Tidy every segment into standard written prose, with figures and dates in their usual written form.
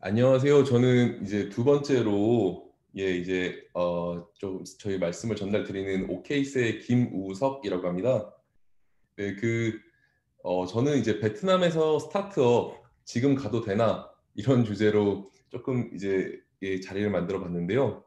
안녕하세요. 저는 이제 두 번째로 이제 좀 저희 말씀을 전달드리는 오케이스의 김우석이라고 합니다. 네, 저는 이제 베트남에서 스타트업 지금 가도 되나 이런 주제로 조금 이제 자리를 만들어 봤는데요.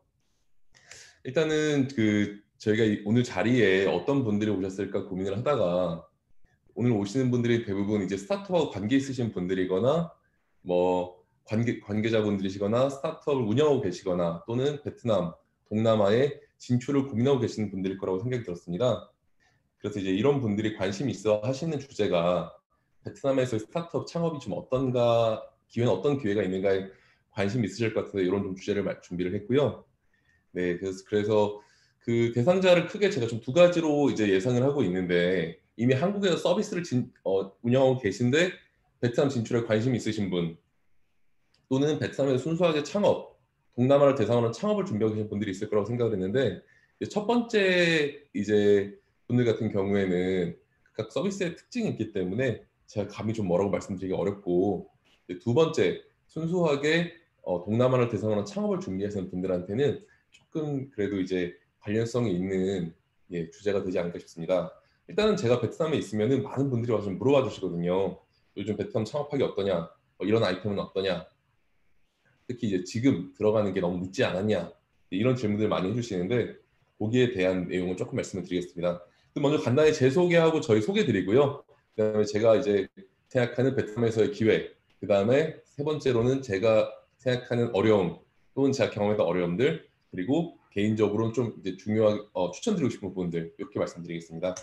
일단은 저희가 오늘 자리에 어떤 분들이 오셨을까 고민을 하다가 오늘 오시는 분들이 대부분 이제 스타트업하고 관계 있으신 분들이거나 뭐 관계자분들이시거나 스타트업을 운영하고 계시거나 또는 베트남, 동남아에 진출을 고민하고 계시는 분들일 거라고 생각이 들었습니다. 그래서 이제 이런 분들이 관심 있어 하시는 주제가 베트남에서 스타트업 창업이 좀 어떤가, 기회는 어떤 기회가 있는가에 관심 있으실 것 같아서 이런 좀 주제를 준비를 했고요. 네, 그래서 그 대상자를 크게 제가 좀 두 가지로 이제 예상을 하고 있는데 이미 한국에서 서비스를 운영하고 계신데 베트남 진출에 관심 있으신 분 또는 베트남에서 순수하게 창업, 동남아를 대상으로 창업을 준비하고 계신 분들이 있을 거라고 생각을 했는데 이제 첫 번째 이제 분들 같은 경우에는 각 서비스의 특징이 있기 때문에 제가 감히 좀 뭐라고 말씀드리기 어렵고 이제 두 번째 순수하게 동남아를 대상으로 창업을 준비하시는 분들한테는 조금 그래도 이제 관련성이 있는 주제가 되지 않을까 싶습니다. 일단은 제가 베트남에 있으면은 많은 분들이 와서 좀 물어봐 주시거든요. 요즘 베트남 창업하기 어떠냐? 이런 아이템은 어떠냐? 특히 이제 지금 들어가는 게 너무 늦지 않았냐? 이런 질문들 많이 해주시는데 거기에 대한 내용을 조금 말씀을 드리겠습니다. 먼저 간단히 제 소개하고 저희 소개드리고요. 그다음에 제가 이제 생각하는 베트남에서의 기회, 그다음에 세 번째로는 제가 생각하는 어려움 또는 제가 경험했던 어려움들 그리고 개인적으로는 좀 이제 중요하게 추천드리고 싶은 부분들 이렇게 말씀드리겠습니다.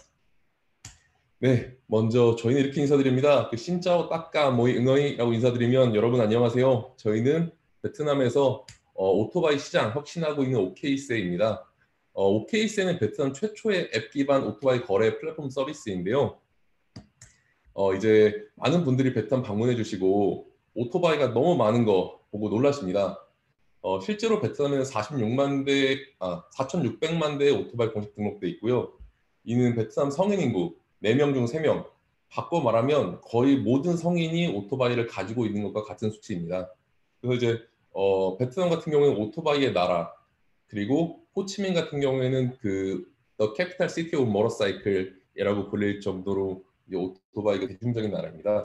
네, 먼저 저희는 이렇게 인사드립니다. 신짜오 따까 모이 응어이라고 인사드리면 여러분 안녕하세요. 저희는 베트남에서 오토바이 시장 혁신하고 있는 오케이세입니다. 오케이세는 베트남 최초의 앱 기반 오토바이 거래 플랫폼 서비스인데요. 이제 많은 분들이 베트남 방문해 주시고 오토바이가 너무 많은 거 보고 놀라십니다. 실제로 베트남에는 4,600만 대의 오토바이 공식 등록돼 있고요. 이는 베트남 성인 인구 4명 중 3명. 바꿔 말하면 거의 모든 성인이 오토바이를 가지고 있는 것과 같은 수치입니다. 그래서 이제 베트남 같은 경우에는 오토바이의 나라, 그리고 호치민 같은 경우에는 The Capital City of Motorcycle이라고 불릴 정도로 이제 오토바이가 대중적인 나라입니다.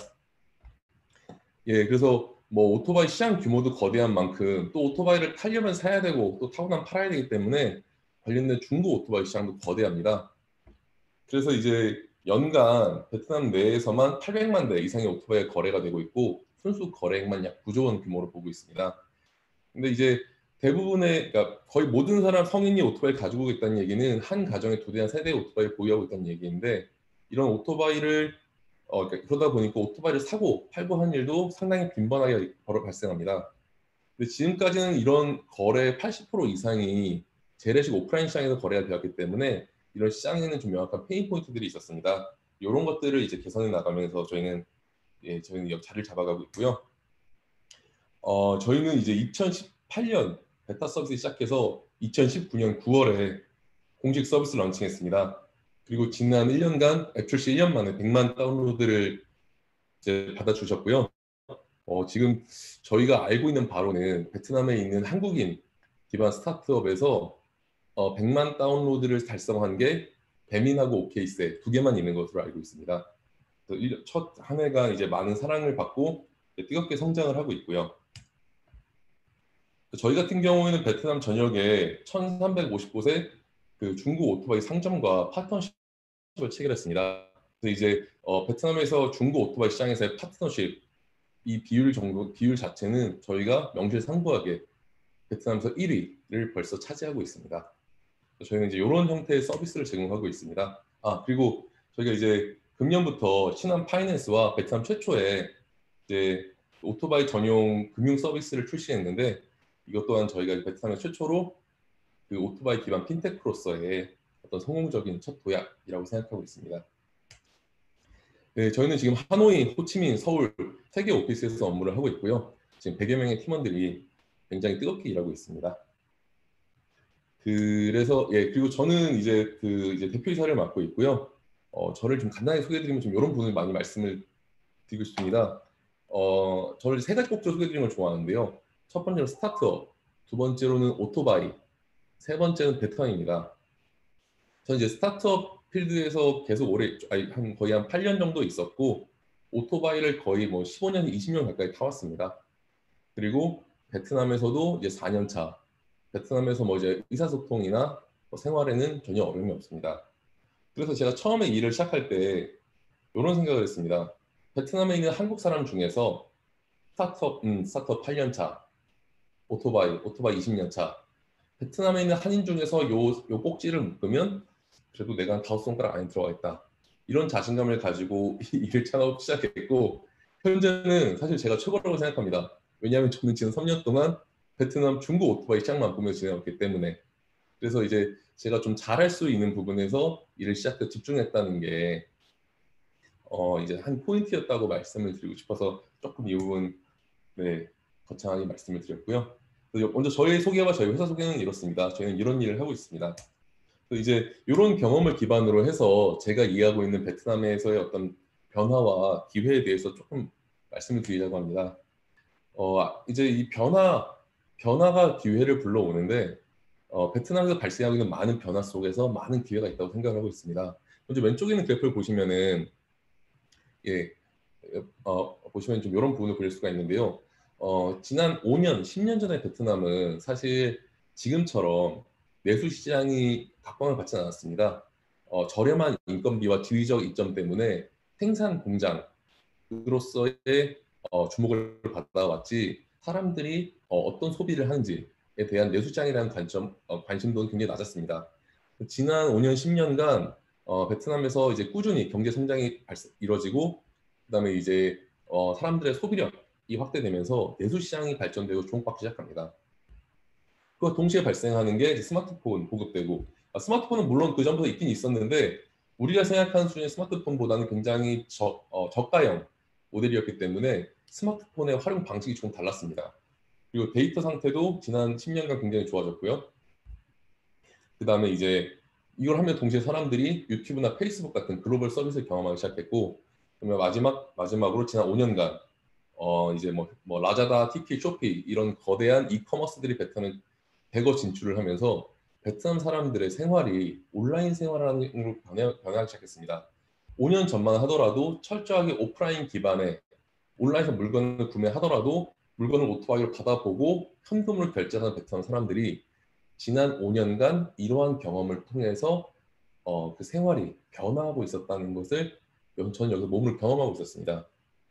그래서 뭐 오토바이 시장 규모도 거대한 만큼 또 오토바이를 타려면 사야 되고 또 타고 나면 팔아야 되기 때문에 관련된 중고 오토바이 시장도 거대합니다. 그래서 이제 연간 베트남 내에서만 800만 대 이상의 오토바이 거래가 되고 있고 순수 거래액만 약 9조 원 규모로 보고 있습니다. 근데 이제 그러니까 거의 모든 사람 성인이 오토바이 가지고 있다는 얘기는 한 가정에 두 대나 세 대의 오토바이를 보유하고 있다는 얘기인데 이런 오토바이를 그러다 보니까 오토바이를 사고 팔고 하는 일도 상당히 빈번하게 발생합니다. 근데 지금까지는 이런 거래 80% 이상이 재래식 오프라인 시장에서 거래가 되었기 때문에 이런 시장에는 좀 명확한 페인 포인트들이 있었습니다. 이런 것들을 이제 개선해 나가면서 저희는 자리를 잡아가고 있고요. 저희는 이제 2018년 베타 서비스 시작해서 2019년 9월에 공식 서비스 런칭했습니다. 그리고 지난 1년간 앱 출시 1년 만에 100만 다운로드를 이제 받아주셨고요. 지금 저희가 알고 있는 바로는 베트남에 있는 한국인 기반 스타트업에서 100만 다운로드를 달성한 게 배민하고 오케이스 두 개만 있는 것으로 알고 있습니다. 첫 한 해가 이제 많은 사랑을 받고 뜨겁게 성장을 하고 있고요. 저희 같은 경우에는 베트남 전역에 1,350곳의 그 중고 오토바이 상점과 파트너십을 체결했습니다. 그래서 이제 베트남에서 중고 오토바이 시장에서의 파트너십 이 비율 자체는 저희가 명실상부하게 베트남에서 1위를 벌써 차지하고 있습니다. 저희는 이제 이런 형태의 서비스를 제공하고 있습니다. 그리고 저희가 이제 금년부터 신한 파이낸스와 베트남 최초의 이제 오토바이 전용 금융 서비스를 출시했는데 이것 또한 저희가 베트남의 최초로 그 오토바이 기반 핀테크로서의 어떤 성공적인 첫 도약이라고 생각하고 있습니다. 네, 저희는 지금 하노이, 호치민, 서울 세 개 오피스에서 업무를 하고 있고요. 지금 100여 명의 팀원들이 굉장히 뜨겁게 일하고 있습니다. 그리고 저는 이제 대표이사를 맡고 있고요. 저를 좀 간단하게 소개해드리면 좀 이런 부분을 많이 말씀을 드리고 싶습니다. 저를 세 가지 꼭지로 소개해드리는 걸 좋아하는데요. 첫 번째로 스타트업, 두 번째로는 오토바이, 세 번째는 베트남입니다. 저는 이제 스타트업 필드에서 계속 오래, 거의 한 8년 정도 있었고, 오토바이를 거의 뭐 15년, 20년 가까이 타왔습니다. 그리고 베트남에서도 이제 4년 차, 베트남에서 뭐 이제 의사소통이나 뭐 생활에는 전혀 어려움이 없습니다. 그래서 제가 처음에 일을 시작할 때 이런 생각을 했습니다. 베트남에 있는 한국 사람 중에서 스타트업 8년 차, 오토바이 20년 차, 베트남에 있는 한인 중에서 요 꼭지를 묶으면 그래도 내가 한 다섯 손가락 안에 들어가 있다. 이런 자신감을 가지고 일을 창업 시작했고, 현재는 사실 제가 최고라고 생각합니다. 왜냐하면 저는 지난 3년 동안 베트남 중고 오토바이 시장만 보면서 지내왔기 때문에. 그래서 이제 제가 좀 잘할 수 있는 부분에서 일을 시작해 집중했다는 게 이제 한 포인트였다고 말씀을 드리고 싶어서 조금 이 부분 네, 거창하게 말씀을 드렸고요. 먼저 저희 소개와 저희 회사 소개는 이렇습니다. 저희는 이런 일을 하고 있습니다. 이제 이런 경험을 기반으로 해서 제가 이해하고 있는 베트남에서의 어떤 변화와 기회에 대해서 조금 말씀을 드리려고 합니다. 이제 이 변화가 기회를 불러오는데 베트남에서 발생하고 있는 많은 변화 속에서 많은 기회가 있다고 생각을 하고 있습니다. 먼저 왼쪽에 있는 그래프를 보시면은 예, 보시면 좀 이런 부분을 보실 수가 있는데요. 지난 5년, 10년 전에 베트남은 사실 지금처럼 내수 시장이 각광을 받지 않았습니다. 저렴한 인건비와 지리적 이점 때문에 생산 공장으로서의 주목을 받아왔지 사람들이 어떤 소비를 하는지에 대한 내수 시장이라는 관심도는 굉장히 낮았습니다. 지난 5년, 10년간 베트남에서 이제 꾸준히 경제 성장이 이루어지고 그다음에 이제 사람들의 소비력이 확대되면서 내수 시장이 발전되고 주목받기 시작합니다. 그와 동시에 발생하는 게 스마트폰 보급되고 스마트폰은 물론 그 전부터 있긴 있었는데 우리가 생각하는 수준의 스마트폰보다는 굉장히 저가형 모델이었기 때문에 스마트폰의 활용 방식이 조금 달랐습니다. 그리고 데이터 상태도 지난 10년간 굉장히 좋아졌고요. 그 다음에 이제 이걸 하면 동시에 사람들이 유튜브나 페이스북 같은 글로벌 서비스를 경험하기 시작했고, 그러면 마지막으로 지난 5년간 이제 뭐 라자다, 티키, 쇼피 이런 거대한 이커머스들이 베트남에 대거 진출을 하면서 베트남 사람들의 생활이 온라인 생활으로 변하기 시작했습니다. 5년 전만 하더라도 철저하게 오프라인 기반의 온라인에서 물건을 구매하더라도 물건을 오토바이로 받아보고 현금으로 결제하는 베트남 사람들이 지난 5년간 이러한 경험을 통해서 그 생활이 변화하고 있었다는 것을 저는 여기서 몸을 경험하고 있었습니다.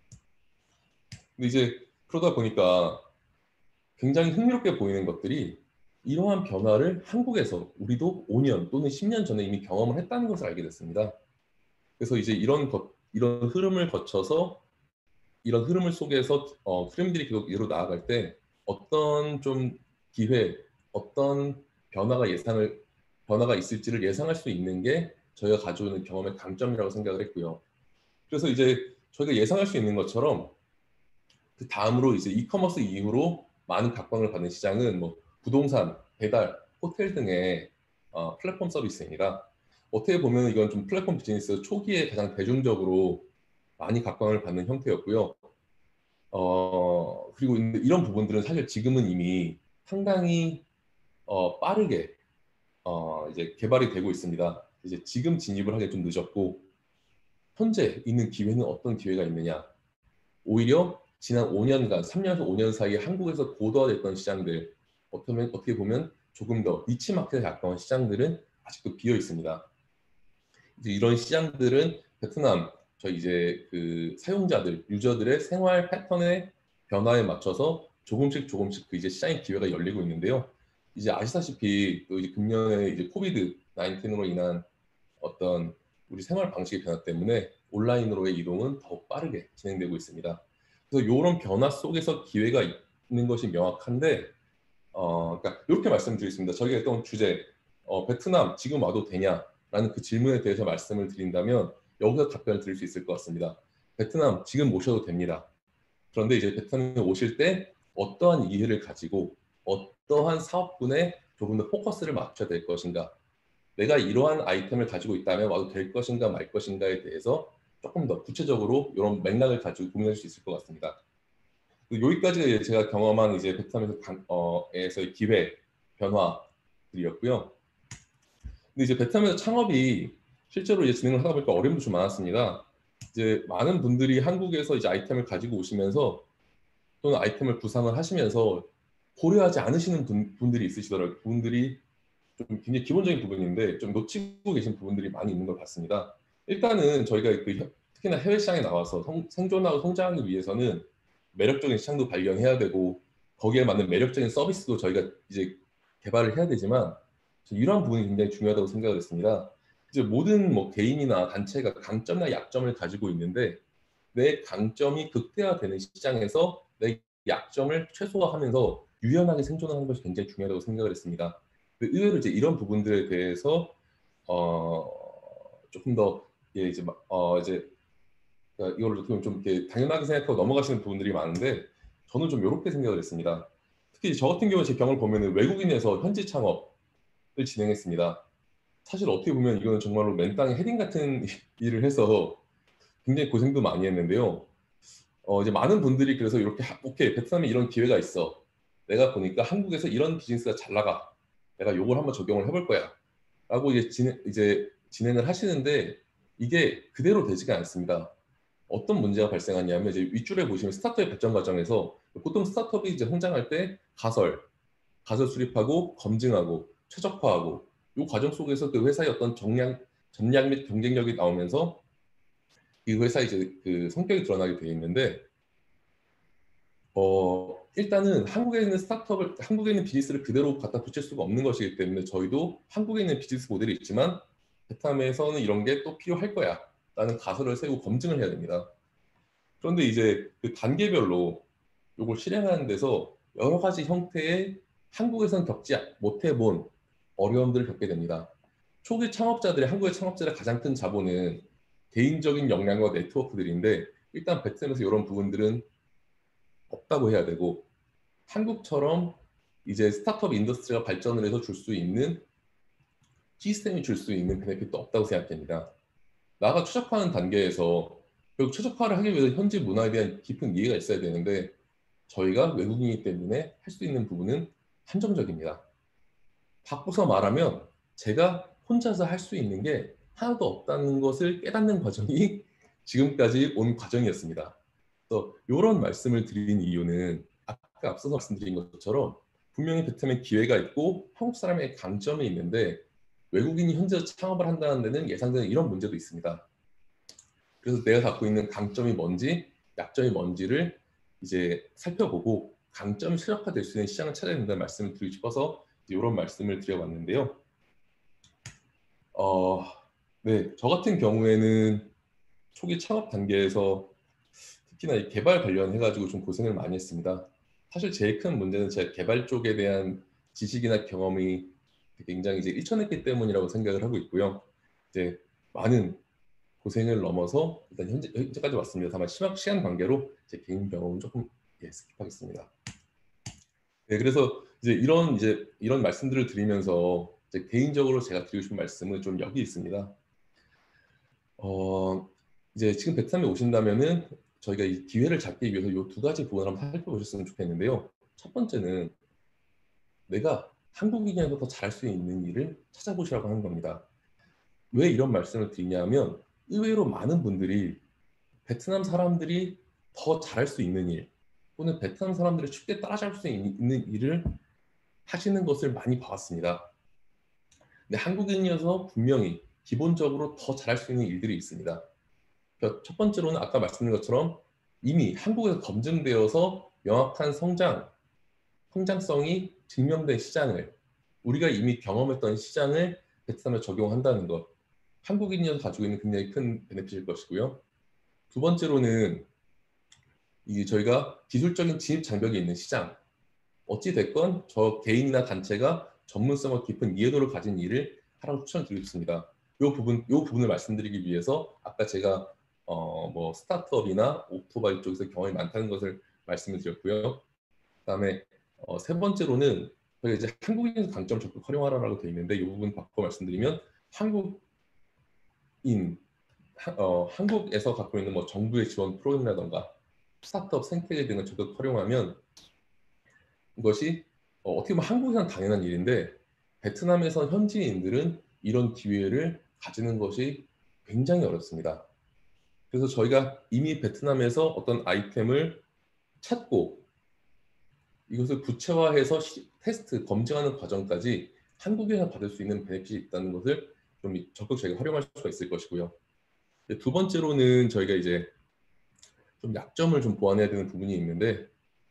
근데 이제 그러다 보니까 굉장히 흥미롭게 보이는 것들이 이러한 변화를 한국에서 우리도 5년 또는 10년 전에 이미 경험을 했다는 것을 알게 됐습니다. 그래서 이제 이런 흐름을 거쳐서 이런 흐름을 속에서 흐름들이 계속 이로 나아갈 때 어떤 좀 기회, 어떤 변화가 있을지를 예상할 수 있는 게 저희가 가지고 있는 경험의 강점이라고 생각을 했고요. 그래서 이제 저희가 예상할 수 있는 것처럼 그 다음으로 이제 이커머스 이후로 많은 각광을 받는 시장은 뭐 부동산, 배달, 호텔 등의 플랫폼 서비스입니다. 어떻게 보면 이건 좀 플랫폼 비즈니스 초기에 가장 대중적으로 많이 각광을 받는 형태였고요. 그리고 이런 부분들은 사실 지금은 이미 상당히 빠르게 이제 개발이 되고 있습니다. 이제 지금 진입을 하기 좀 늦었고 현재 있는 기회는 어떤 기회가 있느냐? 오히려 지난 5년간, 3년에서 5년 사이에 한국에서 고도화됐던 시장들, 어떻게 보면 조금 더 니치 마켓에 가까운 시장들은 아직도 비어 있습니다. 이제 이런 시장들은 베트남, 저희 이제 그 사용자들, 유저들의 생활 패턴의 변화에 맞춰서 조금씩 그 이제 시장의 기회가 열리고 있는데요. 이제 아시다시피 또 이제 금년에 이제 코비드 19으로 인한 어떤 우리 생활 방식의 변화 때문에 온라인으로의 이동은 더욱 빠르게 진행되고 있습니다. 그래서 이런 변화 속에서 기회가 있는 것이 명확한데, 그러니까 이렇게 말씀드리겠습니다. 저희가 했던 주제, 베트남 지금 와도 되냐라는 그 질문에 대해서 말씀을 드린다면 여기서 답변을 드릴 수 있을 것 같습니다. 베트남 지금 오셔도 됩니다. 그런데 이제 베트남에 오실 때 어떠한 이해를 가지고 어떠한 사업군에 조금 더 포커스를 맞춰야 될 것인가, 내가 이러한 아이템을 가지고 있다면 와도 될 것인가 말 것인가에 대해서 조금 더 구체적으로 이런 맥락을 가지고 고민할 수 있을 것 같습니다. 여기까지가 제가 경험한 이제 베트남에서의 기회 변화들이었고요. 근데 이제 베트남에서 창업이 실제로 이제 진행을 하다 보니까 어려움도 좀 많았습니다. 이제 많은 분들이 한국에서 이제 아이템을 가지고 오시면서 또는 아이템을 구상을 하시면서 고려하지 않으시는 분들이 있으시더라고요. 분들이 좀 굉장히 기본적인 부분인데 좀 놓치고 계신 부분들이 많이 있는 걸 봤습니다. 일단은 저희가 특히나 해외 시장에 나와서 생존하고 성장하기 위해서는 매력적인 시장도 발견해야 되고 거기에 맞는 매력적인 서비스도 저희가 이제 개발을 해야 되지만 이러한 부분이 굉장히 중요하다고 생각을 했습니다. 이제 모든 뭐 개인이나 단체가 강점이나 약점을 가지고 있는데 내 강점이 극대화되는 시장에서 내 약점을 최소화하면서 유연하게 생존하는 것이 굉장히 중요하다고 생각을 했습니다. 의외로 이제 이런 부분들에 대해서 조금 더 이제 이제 이걸 어떻게 보면 좀 이렇게 당연하게 생각하고 넘어가시는 부분들이 많은데 저는 좀 이렇게 생각을 했습니다. 특히 저 같은 경우 제 경험을 보면은 외국인에서 현지 창업을 진행했습니다. 사실 어떻게 보면 이거는 정말로 맨땅에 헤딩 같은 일을 해서 굉장히 고생도 많이 했는데요. 이제 많은 분들이 그래서 이렇게 오케이 베트남에 이런 기회가 있어. 내가 보니까 한국에서 이런 비즈니스가 잘 나가. 내가 요걸 한번 적용을 해볼 거야. 라고 이제 진행을 하시는데 이게 그대로 되지가 않습니다. 어떤 문제가 발생하냐면 이제 윗줄에 보시면 스타트업 발전 과정에서 보통 스타트업이 이제 성장할 때 가설 수립하고 검증하고 최적화하고 이 과정 속에서 그 회사의 어떤 전략 및 경쟁력이 나오면서 이 회사의 이제 그 성격이 드러나게 되어 있는데 일단은 한국에 있는 비즈니스를 그대로 갖다 붙일 수가 없는 것이기 때문에 저희도 한국에 있는 비즈니스 모델이 있지만 베트남에서는 이런 게 또 필요할 거야 라는 가설을 세우고 검증을 해야 됩니다. 그런데 이제 그 단계별로 이걸 실행하는 데서 여러 가지 형태의 한국에선 겪지 못해본 어려움들을 겪게 됩니다. 한국의 창업자들의 가장 큰 자본은 개인적인 역량과 네트워크들인데 일단 베트남에서 이런 부분들은 없다고 해야 되고 한국처럼 이제 스타트업 인더스트리가 발전을 해서 줄 수 있는 시스템이 줄 수 있는 베네핏도 없다고 생각됩니다. 나가 최적화하는 단계에서 결국 최적화를 하기 위해서 현지 문화에 대한 깊은 이해가 있어야 되는데 저희가 외국인이기 때문에 할 수 있는 부분은 한정적입니다. 바꿔서 말하면 제가 혼자서 할 수 있는 게 하나도 없다는 것을 깨닫는 과정이 지금까지 온 과정이었습니다. 그래서 이런 말씀을 드린 이유는 아까 앞서서 말씀드린 것처럼 분명히 베트남에 기회가 있고 한국 사람의 강점이 있는데 외국인이 현지에서 창업을 한다는 데는 예상되는 이런 문제도 있습니다. 그래서 내가 갖고 있는 강점이 뭔지 약점이 뭔지를 이제 살펴보고 강점이 최적화될 수 있는 시장을 찾아야 된다는 말씀을 드리고 싶어서 이런 말씀을 드려봤는데요. 네, 저 같은 경우에는 초기 창업 단계에서 특히나 이 개발 관련해가지고 좀 고생을 많이 했습니다. 사실 제일 큰 문제는 제 개발 쪽에 대한 지식이나 경험이 굉장히 이제 일천했기 때문이라고 생각을 하고 있고요. 이제 많은 고생을 넘어서 일단 현재까지 왔습니다. 다만 시간 관계로 제 개인 경험은 조금 스킵하겠습니다. 네, 그래서 이제 이런 말씀들을 드리면서 이제 개인적으로 제가 드리고 싶은 말씀은 좀 여기 있습니다. 이제 지금 베트남에 오신다면은 저희가 이 기회를 잡기 위해서 이 두 가지 부분을 한번 살펴보셨으면 좋겠는데요. 첫 번째는 내가 한국인이라도 더 잘할 수 있는 일을 찾아보시라고 하는 겁니다. 왜 이런 말씀을 드리냐면 의외로 많은 분들이 베트남 사람들이 더 잘할 수 있는 일 또는 베트남 사람들이 쉽게 따라잡을 수 있는 일을 하시는 것을 많이 봐왔습니다. 근데 한국인이어서 분명히 기본적으로 더 잘할 수 있는 일들이 있습니다. 그러니까 첫 번째로는 아까 말씀드린 것처럼 이미 한국에서 검증되어서 명확한 성장성이 증명된 시장을 우리가 이미 경험했던 시장을 베트남에 적용한다는 것 한국인이어서 가지고 있는 굉장히 큰 베네핏일 것이고요. 두 번째로는 저희가 기술적인 진입 장벽이 있는 시장 어찌 됐건 저 개인이나 단체가 전문성과 깊은 이해도를 가진 일을 하라고 추천드리고 싶습니다. 이 부분을 말씀드리기 위해서 아까 제가 뭐 스타트업이나 오토바이 쪽에서 경험이 많다는 것을 말씀을 드렸고요. 그다음에 세 번째로는 저희가 이제 한국인에서 강점 적극 활용하라고 되어 있는데 이 부분 바꿔 말씀드리면 한국에서 갖고 있는 뭐 정부의 지원 프로그램이라던가 스타트업 생태계 등을 적극 활용하면 이것이 어떻게 보면 한국에서는 당연한 일인데 베트남에서 현지인들은 이런 기회를 가지는 것이 굉장히 어렵습니다. 그래서 저희가 이미 베트남에서 어떤 아이템을 찾고 이것을 구체화해서 테스트, 검증하는 과정까지 한국에서 받을 수 있는 베네핏이 있다는 것을 좀 적극 저희가 활용할 수가 있을 것이고요. 두 번째로는 저희가 이제 좀 약점을 좀 보완해야 되는 부분이 있는데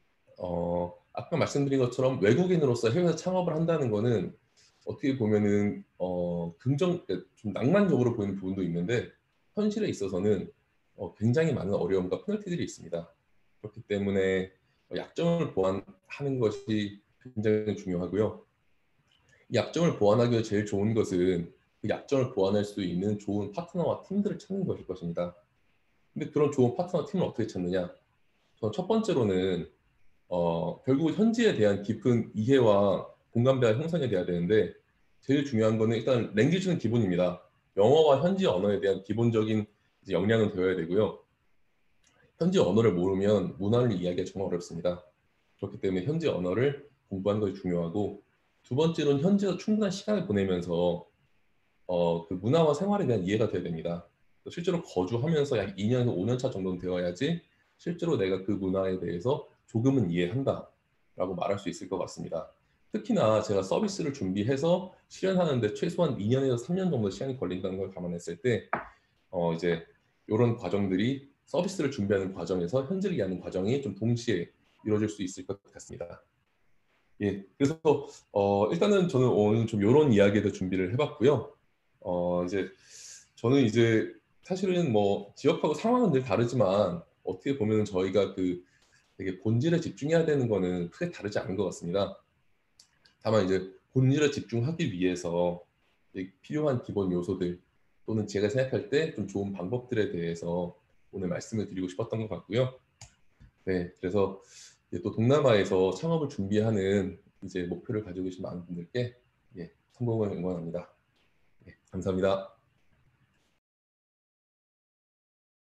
아까 말씀드린 것처럼 외국인으로서 해외에서 창업을 한다는 거는 어떻게 보면은 좀 낭만적으로 보이는 부분도 있는데 현실에 있어서는 굉장히 많은 어려움과 페널티들이 있습니다. 그렇기 때문에 약점을 보완하는 것이 굉장히 중요하고요. 이 약점을 보완하기 위해 제일 좋은 것은 그 약점을 보완할 수 있는 좋은 파트너와 팀들을 찾는 것일 것입니다. 근데 그런 좋은 파트너 팀을 어떻게 찾느냐? 저는 첫 번째로는 결국 현지에 대한 깊은 이해와 공감대가 형성이 돼야 되는데 제일 중요한 거는 일단 랭귀지는 기본입니다. 영어와 현지 언어에 대한 기본적인 이제 역량은 되어야 되고요. 현지 언어를 모르면 문화를 이해하기가 정말 어렵습니다. 그렇기 때문에 현지 언어를 공부하는 것이 중요하고 두 번째로는 현지에서 충분한 시간을 보내면서 그 문화와 생활에 대한 이해가 돼야 됩니다. 실제로 거주하면서 약 2년에서 5년 차 정도는 되어야지 실제로 내가 그 문화에 대해서 조금은 이해한다라고 말할 수 있을 것 같습니다. 특히나 제가 서비스를 준비해서 실현하는데 최소한 2년에서 3년 정도 시간이 걸린다는 걸 감안했을 때 이제 이런 과정들이 서비스를 준비하는 과정에서 현지를 이해하는 과정이 좀 동시에 이루어질 수 있을 것 같습니다. 예, 그래서 일단은 저는 오늘 좀 이런 이야기도 준비를 해봤고요. 이제 저는 이제 사실은 뭐 지역하고 상황은 늘 다르지만 어떻게 보면 저희가 그 되게 본질에 집중해야 되는 거는 크게 다르지 않은 것 같습니다. 다만 이제 본질에 집중하기 위해서 필요한 기본 요소들 또는 제가 생각할 때 좀 좋은 방법들에 대해서 오늘 말씀을 드리고 싶었던 것 같고요. 네, 그래서 이제 또 동남아에서 창업을 준비하는 이제 목표를 가지고 계신 많은 분들께 예, 성공을 응원합니다. 예, 감사합니다.